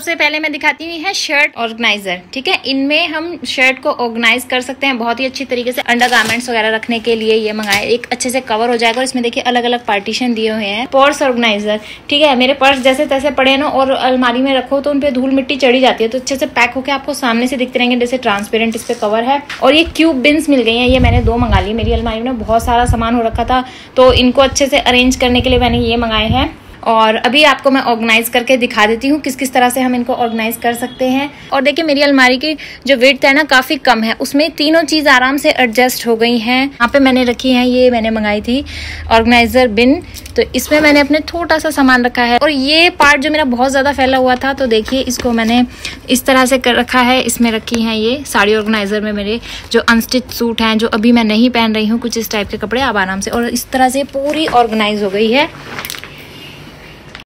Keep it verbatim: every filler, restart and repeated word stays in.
सबसे पहले मैं दिखाती हूँ है शर्ट ऑर्गेनाइजर। ठीक है, इनमें हम शर्ट को ऑर्गेनाइज कर सकते हैं बहुत ही अच्छी तरीके से। अंडरगारमेंट्स वगैरह रखने के लिए ये मंगाए, एक अच्छे से कवर हो जाएगा और इसमें देखिए अलग अलग पार्टीशन दिए हुए हैं। पर्स ऑर्गेनाइजर, ठीक है, मेरे पर्स जैसे तैसे पड़े ना और अलमारी में रखो तो उनपे धूल मिट्टी चढ़ी जाती है, तो अच्छे से पैक होकर आपको सामने से दिखते रहेंगे, जैसे ट्रांसपेरेंट इस पे कवर है। और ये क्यूब बिन्स मिल गई हैं, ये मैंने दो मंगा ली। मेरी अलमारी में बहुत सारा सामान हो रखा था तो इनको अच्छे से अरेंज करने के लिए मैंने ये मंगाए हैं। और अभी आपको मैं ऑर्गेनाइज करके दिखा देती हूँ किस किस तरह से हम इनको ऑर्गेनाइज कर सकते हैं। और देखिए मेरी अलमारी की जो विड्थ है ना काफी कम है, उसमें तीनों चीज आराम से एडजस्ट हो गई हैं। यहाँ पे मैंने रखी है, ये मैंने मंगाई थी ऑर्गेनाइजर बिन, तो इसमें मैंने अपने छोटा सा सामान रखा है। और ये पार्ट जो मेरा बहुत ज्यादा फैला हुआ था तो देखिए इसको मैंने इस तरह से कर रखा है। इसमें रखी है ये साड़ी ऑर्गेनाइजर में मेरे जो अनस्टिच सूट हैं जो अभी मैं नहीं पहन रही हूँ, कुछ इस टाइप के कपड़े आप आराम से, और इस तरह से पूरी ऑर्गेनाइज हो गई है।